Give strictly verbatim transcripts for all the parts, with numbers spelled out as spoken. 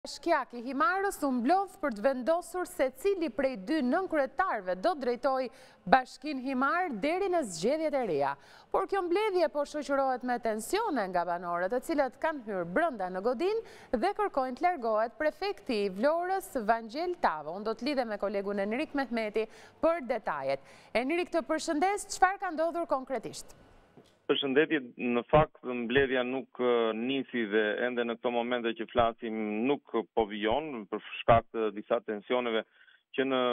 Shkjak i Himarës u mblodh për të vendosur se cili prej dy nënkretarëve do drejtoj Bashkinë Himar deri në zgjedhjet e reja. Por kjo mbledhje po shoqërohet me tensione nga banorët, të cilët kanë hyrë brenda në godinë dhe kërkojnë të largohet prefekti i Vlorës Vangjel Tavo. Unë do të lidhem me kolegun Enrik Mehmeti për detajet. Enrik, të përshëndes, çfarë ka ndodhur konkretisht? Përshëndetje, në fakt mbledhja nuk nisi dhe ende në këto momente që flasim nuk po vijon për shkak të disa tensioneve që në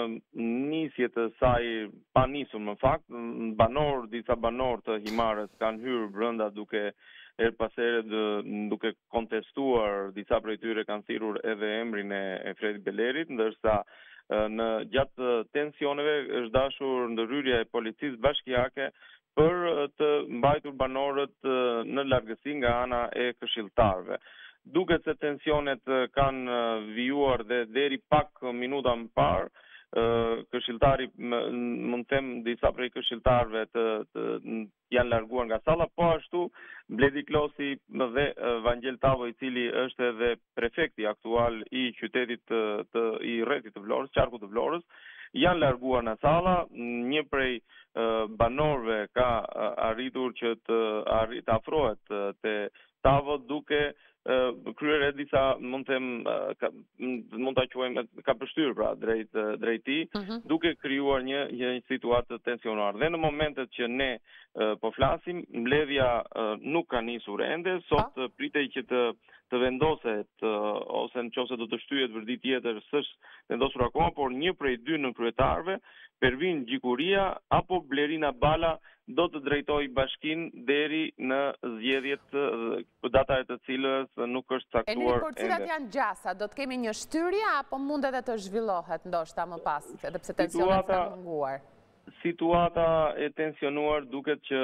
nisje të saj pa nisur në fakt, banor, disa banor të Himarës kanë hyrë brenda duke her pas here duke kontestuar, disa prej tyre kanë thirrur edhe emrin e Fredi Belerit, ndërsa në gjatë tensioneve është dashur ndërhyrja e policisë bashkiake për të mbajtur banorët në largësi nga ana e këshilltarëve. Duket se tensionet kanë vijuar dhe deri pak minuta më parë, këshilltari, mund të them disa prej këshilltarëve të, të janë larguar nga salla, po ashtu Bledi Klosi dhe Vangjel Tavo, i cili është edhe prefekti aktual i qytetit të, të i rrethit të Vlorës, qarkut të Vlorës, janë larguar në salla. Një prej banorëve ka arritur që të arrit afrohet te Tavo duke kryer disa, mund të them, mund ta quajmë, ka përshtyr pra drejt drejt tij, uh-huh. duke krijuar një një situatë tensionuar. Dhe në momentet që ne po flasim, mbledhja nuk ka nisur ende, sot ah. pritej që të të vendoset ose nëse do të shtyhet vërdi tjetër, s'është vendosur akoma, por një prej dy nënkretarëve, Pervin Gjikuria apo Blerina Bala, do të drejtoj bashkinë deri në zgjedhjet, data e të cilës nuk është caktuar ende. Enrik, por cilat janë gjasa? Do të kemi një shtyrje apo mund edhe të zhvillohet ndoshta më pas, edhe pse tensionet kanë munguar? Situata e tensionuar duket që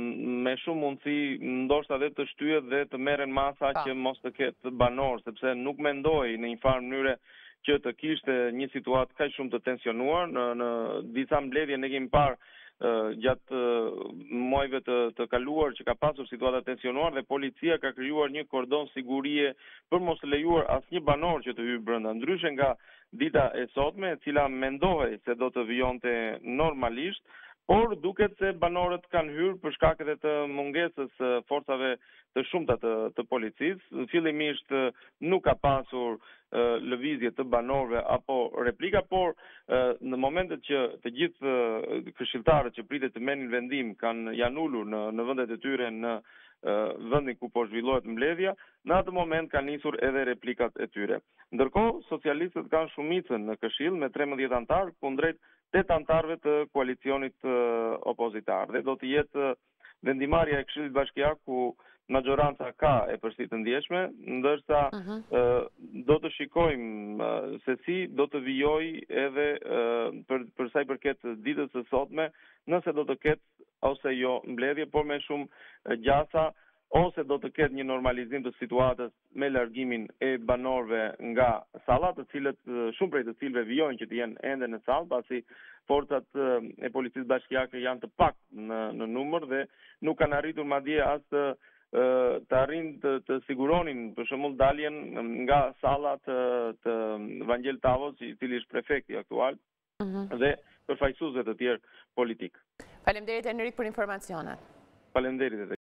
me shumë mundësi ndoshta dhe të shtyhet dhe të merren masa pa. që mos të ketë banor, sepse nuk mendoj në një farë mënyre që të kishte një situatë kaq shumë të tensionuar. Në, në disa mbledhje ne kemi parë uh, gjatë uh, muajve të, të kaluar që ka pasur situata tensionuar dhe policia ka krijuar një kordon sigurie për mos lejuar asnjë banor që të hyjë brenda. Ndryshe nga dita e sotme, e cila mendohej se do të vijonte normalisht, por duket se banorët kanë hyrë për shkak edhe të mungesës forcave të shumta të, të policisë. Fillimisht nuk ka pasur uh, lëvizje të banorëve apo replika, por uh, në momentet që të gjithë uh, këshilltarët që pritet të merrin vendim kanë janë ulur në, në vendet e tyre në uh, vendin ku po zhvillohet mbledhja, në atë moment kanë nisur edhe replikat e tyre. Ndërkohë, socialistët kanë shumicën në Këshill me trembëdhjetë antar kundrejt tetë antarëve të koalicionit uh, opozitar. Dhe do të jetë uh, vendimarrja e Këshillit Bashkiak ku majoranca ka e përsi të ndjeshme, ndërsa uh-huh. uh, do të shikojmë uh, se si do të vijoj edhe uh, për, për sa i përket ditës së sotme, nëse do të ketë ose jo mbledhje, por me shumë uh, gjasa, ose do të ketë një normalizim të situatës me largimin e banorëve nga salla, të cilët shumë prej të cilëve vijojnë që të jenë ende në sallë, pasi forcat e policisë bashkiake janë të pak në, në numër dhe nuk kanë arritur madje as të, të arrin të, të siguronin për shembull daljen nga salla të, të Vangjel Tavos, i cili është prefekti aktual, uh-huh. dhe përfaqësuesve të tjerë politik. Faleminderit Enrik për informacionet. Faleminderit.